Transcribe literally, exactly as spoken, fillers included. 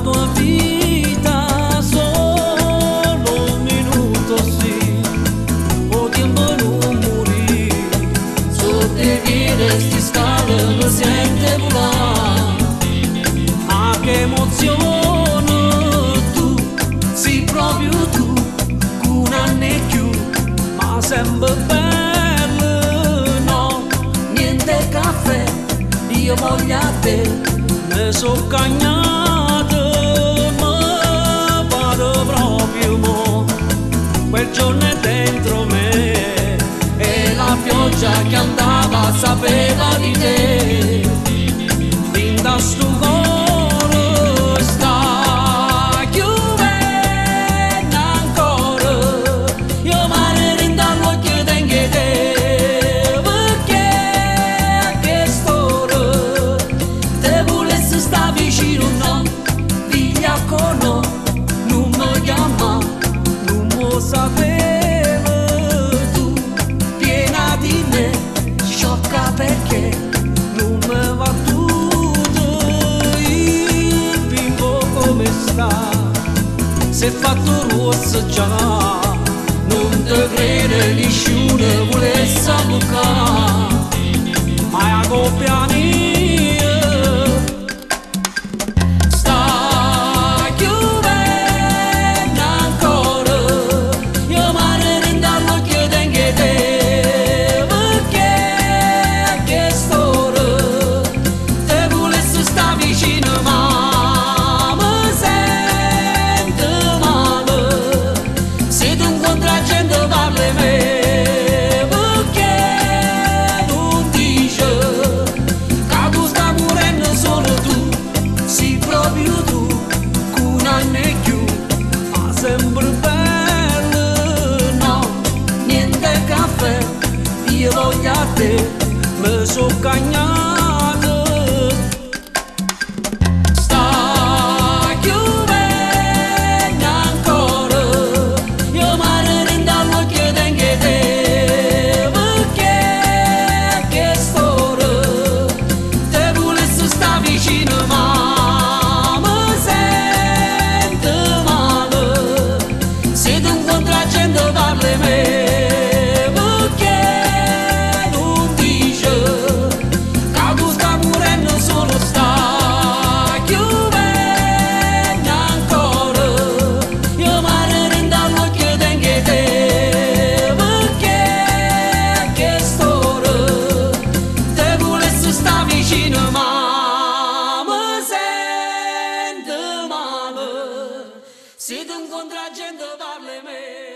tua vita solo un minuto, sì, o tiempo non morì. Sotto piede sti scale lo sente volare, ma che emozione tu, sì proprio tu, con un anno più, ma sempre bello, no, niente caffè, io voglio a te. Me so cagnato, ma vado proprio mo. Quel giorno è dentro me e la pioggia che andava sapeva di te. In da sto cuore sta chiudendo ancora. Io mare rinda l'occhio tengo te, perché che storia te volessi sta vicino, no, figlia con no, non mi chiama, non mi sapeva tu, piena di me, sciocca perché non mi va tutto, il bimbo come sta, si è fatto rosso già, non te crede nessuno volesse bucare, ma la coppia mia sempre bello, no, niente caffè, io voglio a te, me so cagnato. Sta chiudendo ancora, io mare rinda l'occhio tengo te, perché che storia, te volessi sta vicino, ma si tu incontra gente parli me.